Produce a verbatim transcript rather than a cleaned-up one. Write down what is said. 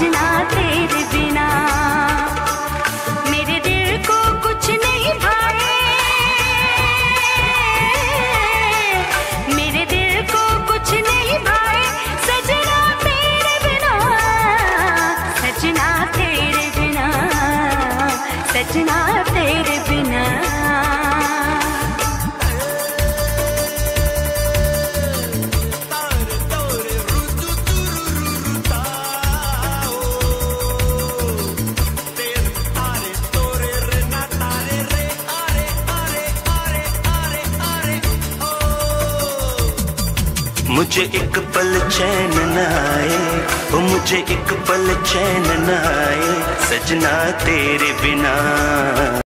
सजना तेरे बिना। मेरे दिल को कुछ नहीं भाए, मेरे दिल को कुछ नहीं भाए, सजना तेरे बिना, सजना तेरे बिना, सजना तेरे बिना। मुझे एक पल चैन न आए, ओ मुझे एक पल चैन न आए, सजना तेरे बिना।